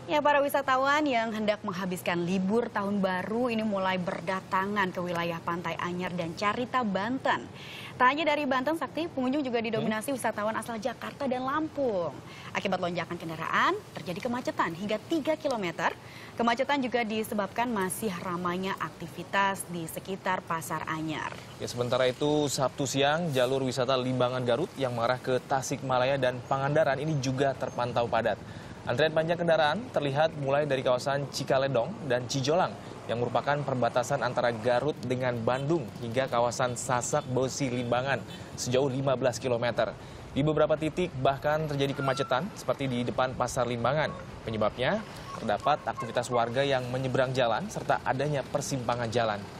Ya, para wisatawan yang hendak menghabiskan libur tahun baru ini mulai berdatangan ke wilayah Pantai Anyar dan Carita, Banten. Tak hanya dari Banten, Sakti, pengunjung juga didominasi wisatawan asal Jakarta dan Lampung. Akibat lonjakan kendaraan, terjadi kemacetan hingga 3 km. Kemacetan juga disebabkan masih ramainya aktivitas di sekitar Pasar Anyar. Ya, sementara itu, Sabtu siang, jalur wisata Limbangan Garut yang mengarah ke Tasikmalaya dan Pangandaran ini juga terpantau padat. Antrian panjang kendaraan terlihat mulai dari kawasan Cikaledong dan Cijolang yang merupakan perbatasan antara Garut dengan Bandung hingga kawasan Sasak Bosi Limbangan sejauh 15 km. Di beberapa titik bahkan terjadi kemacetan seperti di depan Pasar Limbangan. Penyebabnya terdapat aktivitas warga yang menyeberang jalan serta adanya persimpangan jalan.